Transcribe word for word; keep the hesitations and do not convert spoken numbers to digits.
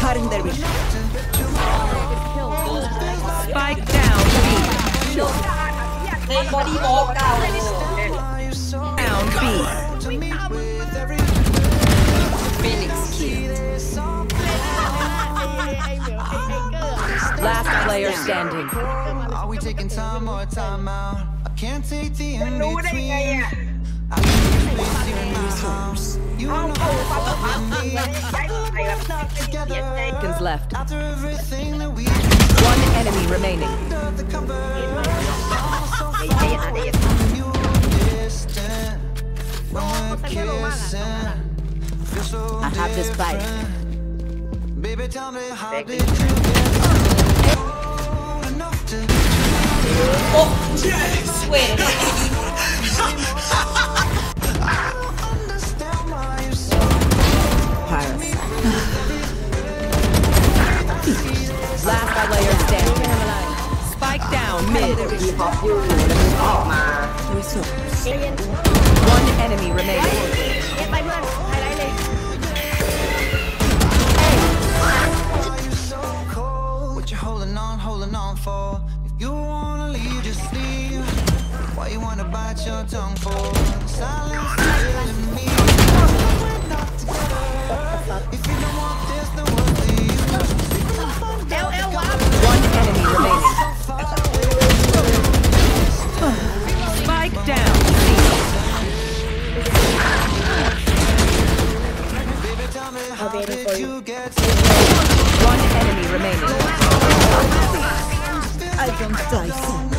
Cutting their vision. Spike down B. ในบอดี้บล็อกเก่า Down B. Phoenix kill. Last player standing. Are we taking time or time out? I can't take the in รู้ได้ไง between. อ่ะ I need space in my house. You เอา know เอา that ปั๊บปั๊บ with ปั๊บ me. ใช้ไปแบบเสียใจ Seconds left. After everything that we One enemy remaining. under the cover, ไอ้เจ๊อะไรอ่ะ you were distant when we're kissing. Feel so I have this bike. different. Baby, tell me how did you get old enough to โอ้เว้ย understand why you're so Parasite. Last player standing. Spike down mid. มีพออยู่แล้วมึงออกมา Resource. One enemy remaining. เอ็นไปเพื่อนไฮไลท์เลย so cold. What you holding on, holding on for? If you wanna leave, just leave. Why you wanna bite your tongue for? Silence is killing me. We're not together. If you don't want this, then what's the use? เอลเอลวะ One enemy remaining. Spike down C. Baby, tell me how did you get One enemy remaining. I don't die soon.